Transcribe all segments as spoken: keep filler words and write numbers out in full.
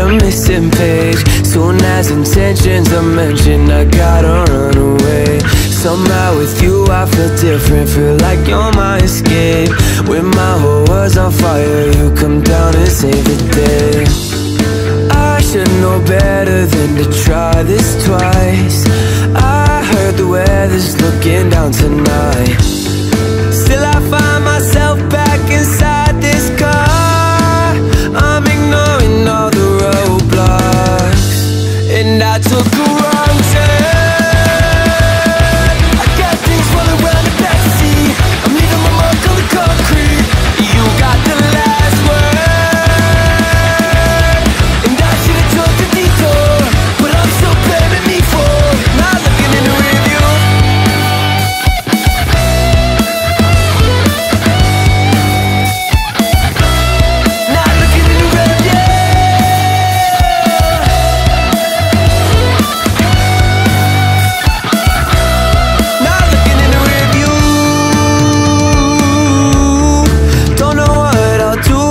a missing page. Soon as intentions are mentioned, I gotta run away. Somehow with you I feel different, feel like you're my escape. When my whole world's on fire, you come down and save the day. I should know better than to try this twice. I heard the weather's looking down tonight. Still I find myself back inside this car. I'm ignoring all the roadblocks, and I took a wrong turn. I got things rolling around the backseat. I'm leaving my mark on the concrete. You got the last word, and I should've took the detour, but I'm still blaming me for not looking in the rearview. Not looking in the rearview. Not looking in the rearview. Don't know what I'll do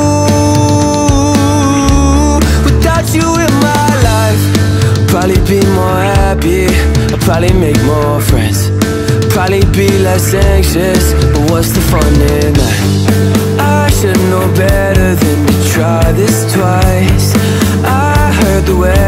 without you in my life. Probably be more happy, I'll probably make more friends, probably be less anxious, but what's the fun in that? I should know better than to try this twice. I heard the way